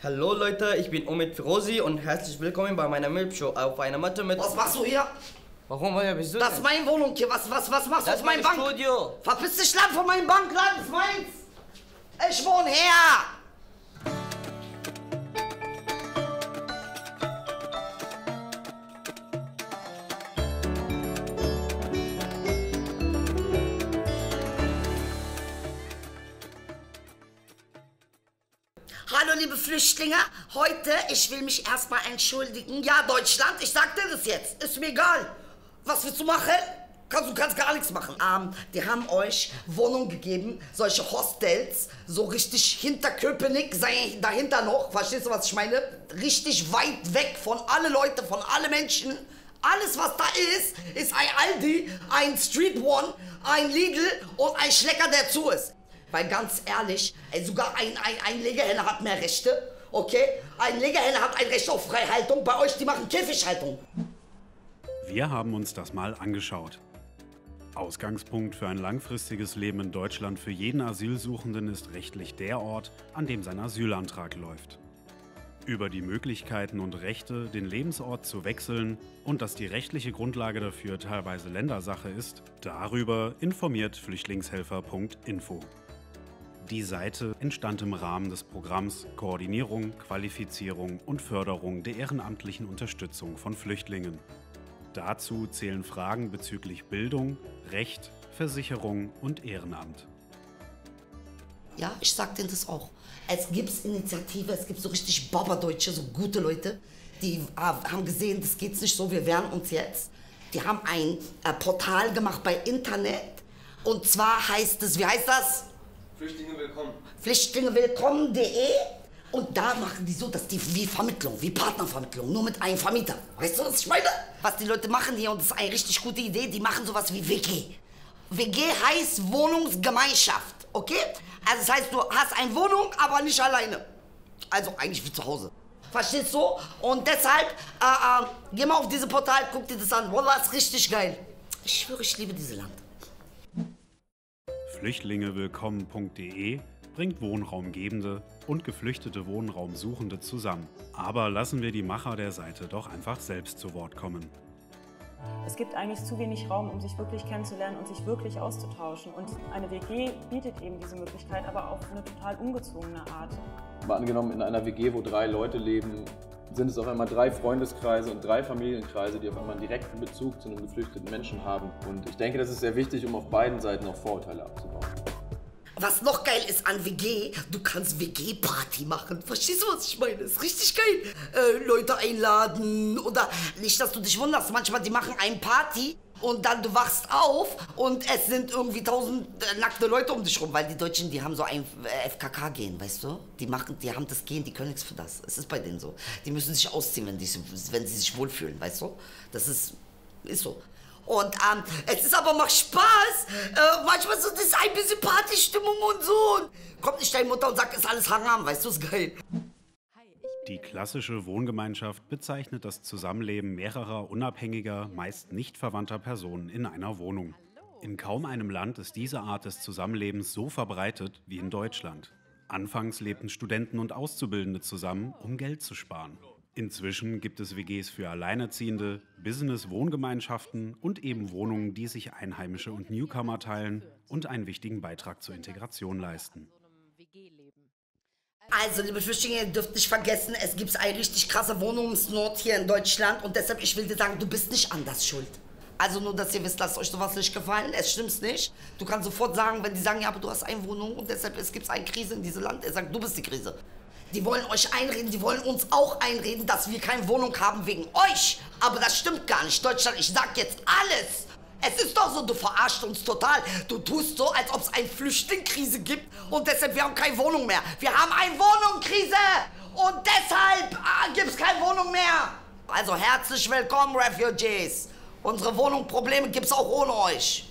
Hallo Leute, ich bin Omid Firozi und herzlich willkommen bei meiner Milbshow auf einer Matte mit... Was machst du hier? Warum, woher bist du Das ist meine Wohnung hier. Was machst du auf meinem Bank? Studio. Verpiss dich lang von meinem Bankladen, das ist meins. Ich wohne her. Hallo liebe Flüchtlinge, heute, ich will mich erstmal entschuldigen. Ja, Deutschland, ich sag dir das jetzt, ist mir egal. Was willst du machen? Du kannst gar nichts machen. Die haben euch Wohnungen gegeben, solche Hostels, so richtig hinter Köpenick, dahinter noch, verstehst du, was ich meine? Richtig weit weg von alle Leute, von alle Menschen. Alles, was da ist ein Aldi, ein Street One, ein Lidl und ein Schlecker, der zu ist. Weil ganz ehrlich, sogar ein Legehenne hat mehr Rechte, okay? Ein Legehenne hat ein Recht auf Freihaltung, bei euch, die machen Käfighaltung. Wir haben uns das mal angeschaut. Ausgangspunkt für ein langfristiges Leben in Deutschland für jeden Asylsuchenden ist rechtlich der Ort, an dem sein Asylantrag läuft. Über die Möglichkeiten und Rechte, den Lebensort zu wechseln und dass die rechtliche Grundlage dafür teilweise Ländersache ist, darüber informiert Flüchtlingshelfer.info. Die Seite entstand im Rahmen des Programms Koordinierung, Qualifizierung und Förderung der ehrenamtlichen Unterstützung von Flüchtlingen. Dazu zählen Fragen bezüglich Bildung, Recht, Versicherung und Ehrenamt. Ja, ich sag denen das auch. Es gibt Initiative, es gibt so richtig Babadeutsche, so gute Leute, die haben gesehen, das geht nicht so, wir wehren uns jetzt. Die haben ein Portal gemacht bei Internet und zwar heißt es, wie heißt das? Flüchtlinge willkommen. Flüchtlingewillkommen.de und da machen die so, dass die wie Vermittlung, wie Partnervermittlung, nur mit einem Vermieter. Weißt du, was ich meine? Was die Leute machen hier, und das ist eine richtig gute Idee, die machen sowas wie WG. WG heißt Wohnungsgemeinschaft, okay? Also das heißt, du hast eine Wohnung, aber nicht alleine. Also eigentlich wie zu Hause. Verstehst du? Und deshalb, geh mal auf dieses Portal, guck dir das an. Wallah, ist richtig geil. Ich schwöre, ich liebe dieses Land. Flüchtlingewillkommen.de bringt Wohnraumgebende und geflüchtete Wohnraumsuchende zusammen. Aber lassen wir die Macher der Seite doch einfach selbst zu Wort kommen. Es gibt eigentlich zu wenig Raum, um sich wirklich kennenzulernen und sich wirklich auszutauschen. Und eine WG bietet eben diese Möglichkeit, aber auf eine total ungezwungene Art. Mal angenommen, in einer WG, wo 3 Leute leben, sind es auf einmal 3 Freundeskreise und 3 Familienkreise, die auf einmal einen direkten Bezug zu einem geflüchteten Menschen haben. Und ich denke, das ist sehr wichtig, um auf beiden Seiten auch Vorurteile abzubauen. Was noch geil ist an WG, du kannst WG-Party machen. Verstehst du, was ich meine? Das ist richtig geil. Leute einladen oder nicht, dass du dich wunderst. Manchmal, die machen eine Party und dann du wachst auf und es sind irgendwie 1000 nackte Leute um dich rum. Weil die Deutschen, die haben so ein FKK-Gen, weißt du? Die haben das Gen, die können nichts für das. Es ist bei denen so. Die müssen sich ausziehen, wenn sie sich wohlfühlen, weißt du? Das ist so. Und es ist aber macht Spaß. Manchmal so, das ist ein bisschen Partystimmung und so. Kommt nicht deine Mutter und sagt, ist alles Haram, weißt du, ist geil. Die klassische Wohngemeinschaft bezeichnet das Zusammenleben mehrerer unabhängiger, meist nicht verwandter Personen in einer Wohnung. In kaum einem Land ist diese Art des Zusammenlebens so verbreitet wie in Deutschland. Anfangs lebten Studenten und Auszubildende zusammen, um Geld zu sparen. Inzwischen gibt es WGs für Alleinerziehende, Business-Wohngemeinschaften und eben Wohnungen, die sich Einheimische und Newcomer teilen und einen wichtigen Beitrag zur Integration leisten. Also, liebe Flüchtlinge, ihr dürft nicht vergessen, es gibt eine richtig krasse Wohnungsnot hier in Deutschland und deshalb, ich will dir sagen, du bist nicht anders schuld. Also nur, dass ihr wisst, lasst euch sowas nicht gefallen, es stimmt nicht. Du kannst sofort sagen, wenn die sagen, ja, aber du hast eine Wohnung und deshalb gibt es eine Krise in diesem Land, er sagt, du bist die Krise. Die wollen euch einreden, die wollen uns auch einreden, dass wir keine Wohnung haben wegen euch. Aber das stimmt gar nicht. Deutschland, ich sag jetzt alles. Es ist doch so, du verarschst uns total. Du tust so, als ob es eine Flüchtlingskrise gibt und deshalb wir haben keine Wohnung mehr. Wir haben eine Wohnungskrise und deshalb gibt es keine Wohnung mehr. Also herzlich willkommen, Refugees. Unsere Wohnungsprobleme gibt's auch ohne euch.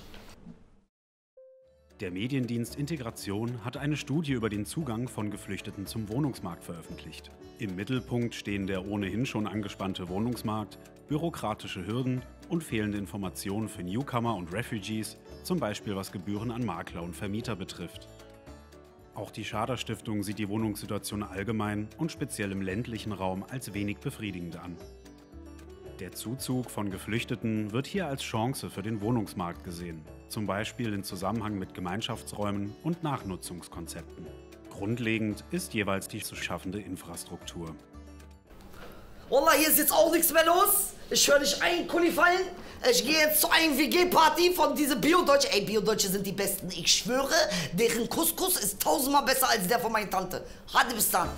Der Mediendienst Integration hat eine Studie über den Zugang von Geflüchteten zum Wohnungsmarkt veröffentlicht. Im Mittelpunkt stehen der ohnehin schon angespannte Wohnungsmarkt, bürokratische Hürden und fehlende Informationen für Newcomer und Refugees, zum Beispiel was Gebühren an Makler und Vermieter betrifft. Auch die Schader Stiftung sieht die Wohnungssituation allgemein und speziell im ländlichen Raum als wenig befriedigend an. Der Zuzug von Geflüchteten wird hier als Chance für den Wohnungsmarkt gesehen, zum Beispiel in Zusammenhang mit Gemeinschaftsräumen und Nachnutzungskonzepten. Grundlegend ist jeweils die zu schaffende Infrastruktur. Wallah, hier ist jetzt auch nichts mehr los. Ich höre nicht einen Kuli fallen. Ich gehe jetzt zu einer WG-Party von diese Bio-Deutsche. Ey, Bio-Deutsche sind die Besten. Ich schwöre, deren Couscous ist 1000-mal besser als der von meiner Tante. Hadi bis dann.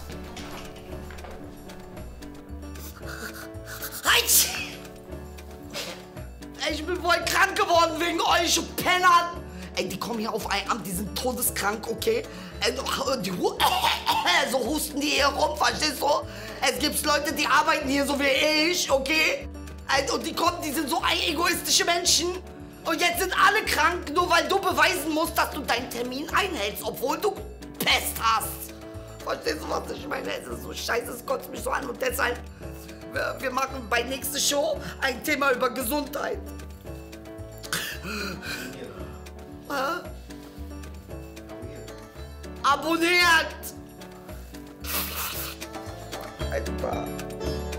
Halt! Ich bin voll krank geworden wegen euch Pennern. Ey, die kommen hier auf ein Amt, die sind todeskrank, okay? So husten die hier rum, verstehst du? Es gibt Leute, die arbeiten hier so wie ich, okay? Und die kommen, die sind so egoistische Menschen. Und jetzt sind alle krank, nur weil du beweisen musst, dass du deinen Termin einhältst, obwohl du Pest hast. Verstehst du, was ich meine? Es ist so scheiße, es kotzt mich so an. Und deshalb, wir machen bei nächster Show ein Thema über Gesundheit. Abonniert! Alter.